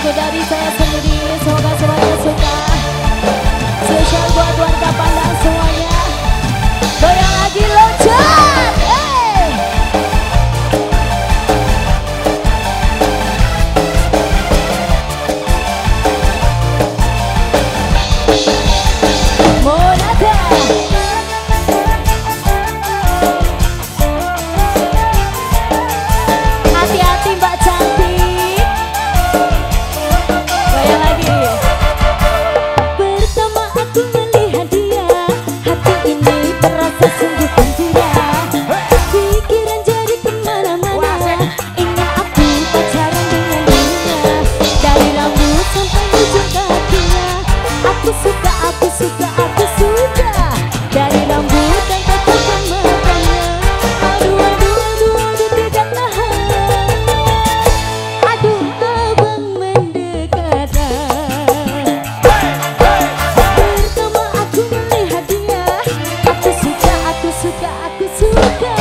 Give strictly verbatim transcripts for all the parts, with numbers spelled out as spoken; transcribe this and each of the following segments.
lagu dari saya sendiri, semoga semuanya suka. Spesial buat warga Padang semuanya. Goyang lagi loncat, hey! Monada. Hati-hati Mbak cantik. Goyang lagi. Pertama aku melihat dia, hati ini terasa sungguh gembira. Pikiran jadi kemana-mana, ingin aku pacaran dengan dirinya. Dari rambut sampai ujung kakinya, aku suka, aku suka, aku suka. Dari rambut dan tatapan matanya, aduh, aduh, aduh, aduh tidak tahan. Aduh abang mendekatlah. Pertama aku melihat dia, aku suka, aku suka, aku suka.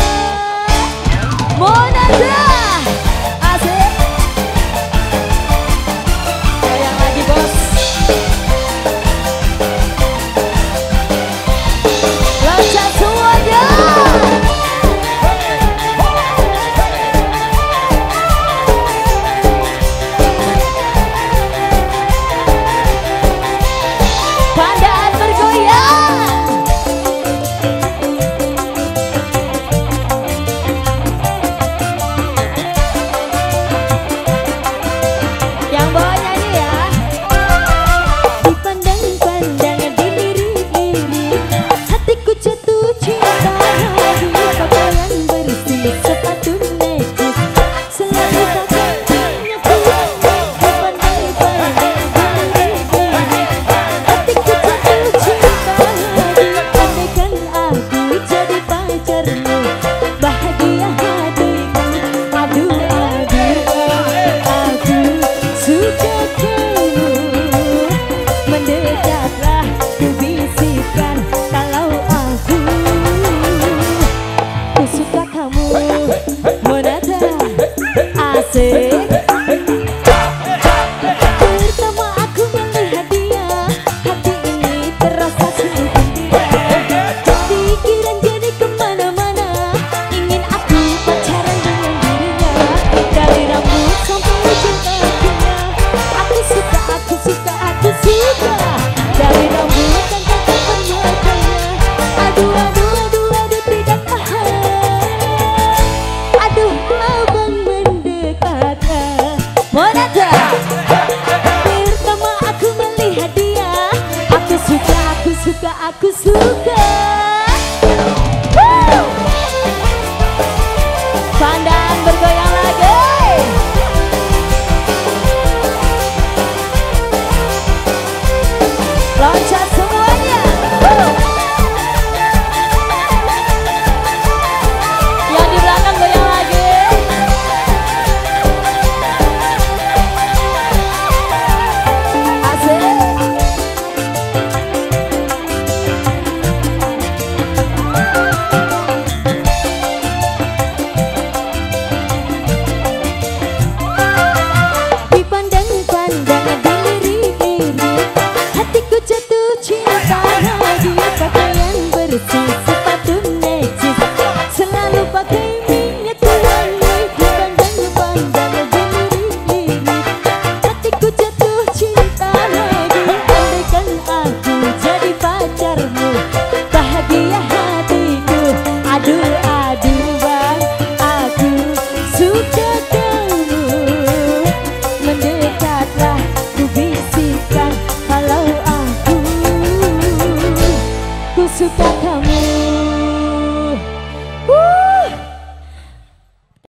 Monada, asik. Goyang lagi bos. Loncat semuanya. Pandaan bergoyang. Yang bawa nyanyi ya. Dipandang-pandang, dilirik-lirik, hatiku jatuh cinta lagi. Pakaian bersih, sepatu necis, selalu pakai minyak wangi. Dipandang-pandang, dilirik-lirik, hatiku jatuh cinta lagi. Andaikan aku jadi pacarmu, bahagia hatiku. Aduh, aduh, aku suka kamu. Mendekatlah, ku bisikan kalau aku ku suka kamu. Monada, asik. Pertama aku melihat dia, hati ini terasa sungguh gembira. Pikiran jadi kemana-mana, ingin aku pacaran dengan dirinya. Dari rambut sampai ujung kakinya, aku suka, aku suka, aku suka. Dari rambut dan tatapan matanya, aduh, aduh, aduh, aduh tidak tahan. Aduh abang mendekatlah. Monada. Pertama aku melihat dia, aku suka, aku suka, aku suka. Woo! Pandaan bergoyang lagi. Loncat semuanya. Woo! Yang di belakang goyang lagi. Asik. Dipandang-pandang, dilirik-lirik, hatiku jatuh cinta lagi. Pakaian bersih, sepatu necis, selalu pakai minyak wangi. Dipandang-pandang, dilirik-lirik, hatiku jatuh cinta lagi. Andaikan aku jadi pacarmu, bahagia hatiku. Aduh, aduh bang, aku suka kamu. Mendekatlah, ku bisikan kalau aku ku suka kamu.